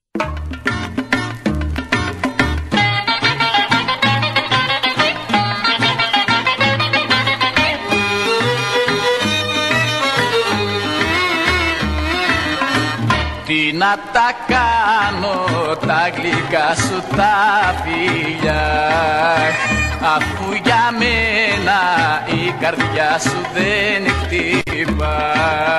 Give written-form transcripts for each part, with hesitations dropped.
Τι να τα κάνω τα γλυκά σου τα φιλιά, αφού για μένα η καρδιά σου δεν χτυπά.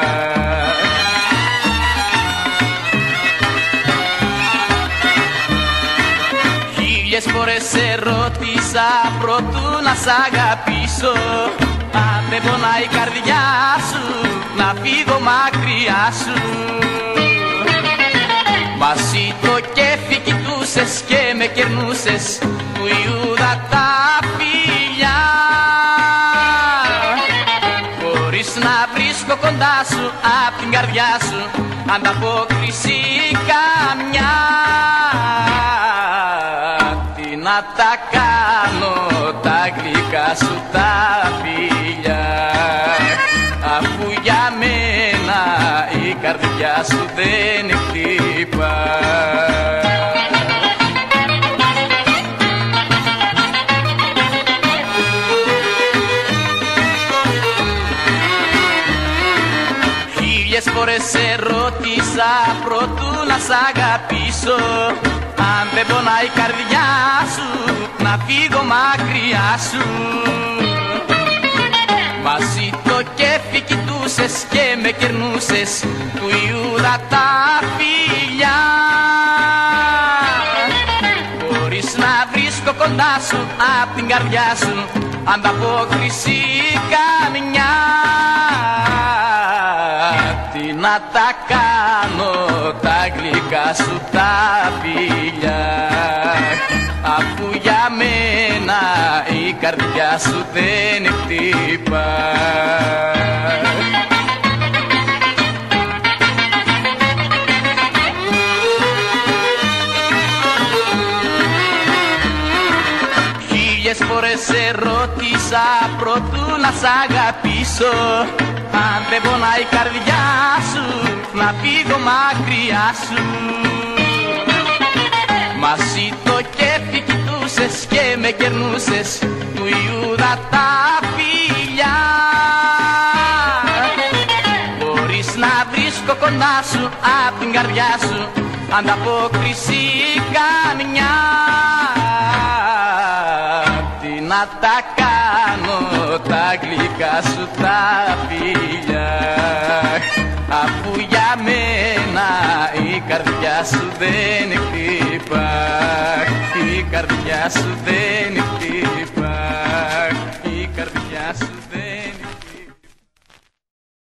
Χίλιες φορές σε ρώτησα προτού να σ' αγαπήσω, αν δεν πονάει η καρδιά σου να φύγω μακριά σου. Μαζί το κέφι κοιτούσες και με κερνούσες του Ιούδα τα φιλιά, χωρίς να βρίσκω κοντά σου απ' την καρδιά σου ανταπόκριση καμιά. Τι να τα κάνω τα γλυκά σου τα φιλιά, αφού για μένα η καρδιά σου δεν χτυπά. Χίλιες φορές σε ρώτησα προτού να σ' αγαπήσω, αν δεν πονάει η καρδιά σου να φύγω μακριά σου. Μαζί το κέφι κοιτούσες και με κερνούσες του Ιούδα τα φιλιά, χωρίς να βρίσκω κοντά σου απ' την καρδιά σου ανταπόκριση καμιά. Τι να τα κάνω τα γλυκά σου τα φιλιά, αφού για μένα η καρδιά σου δεν χτυπά. Χίλιες φορές σε ρώτησα προτού να σ' αγαπήσω, αν δεν πονάει η καρδιά σου να φύγω μακριά σου. Μαζί το κέφι κοιτούσες και με κερνούσες του Ιούδα τα φιλιά, χωρίς να βρίσκω κοντά σου απ' την καρδιά σου ανταπόκριση καμιά. Τι να τα κάνω τα γλυκά σου τα φιλιά, αφού για μένα η καρδιά σου δεν χτυπά, η καρδιά σου δεν χτυπά.